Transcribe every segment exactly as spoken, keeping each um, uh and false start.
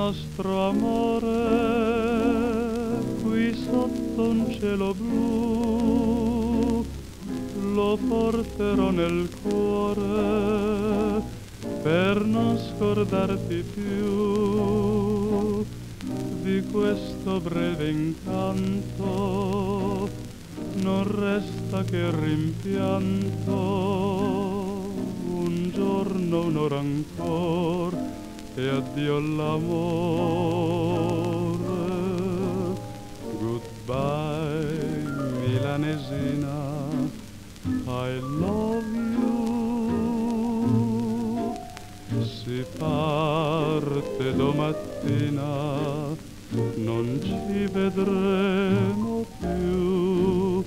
nostro amore qui sotto un cielo blu lo porterò nel cuore per non scordarti più di questo breve incanto. Non resta che rimpianto, un giorno, un'ora ancora e addio l'amore. Goodbye milanesina, I love you. Si parte domattina, non ci vedremo più.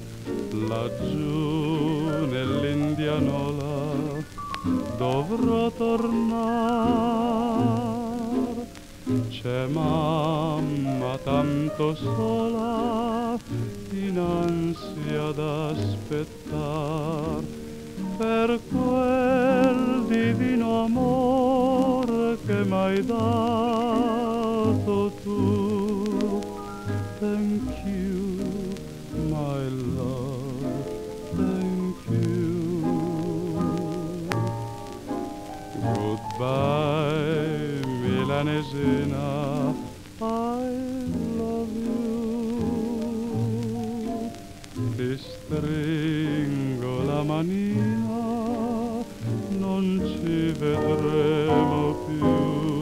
Laggiù nell'Indianola dovrò tornare. C'è mamma tanto sola in ansia d'aspettar per quel divino amore che m'hai dato tu. Thank you, my love, thank you. Goodbye, milanesina, I love you. Ti stringo la manina, non ci vedremo più.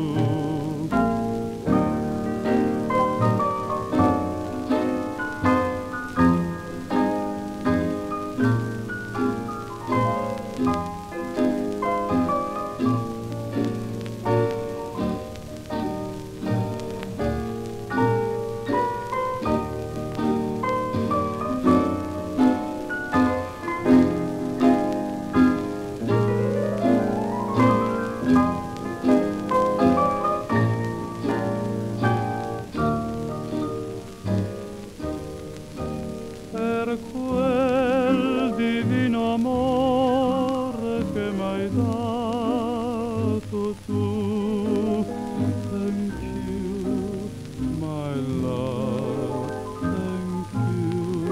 Per quel divino amore che m'hai dato tu. Thank you, my love, thank you.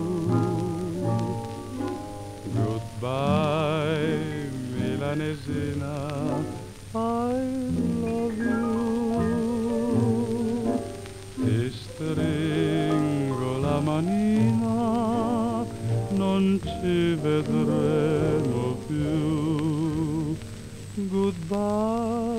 Goodbye, milanesina, I love you. Ti stringo la manina, non ci vedremo più. Goodbye.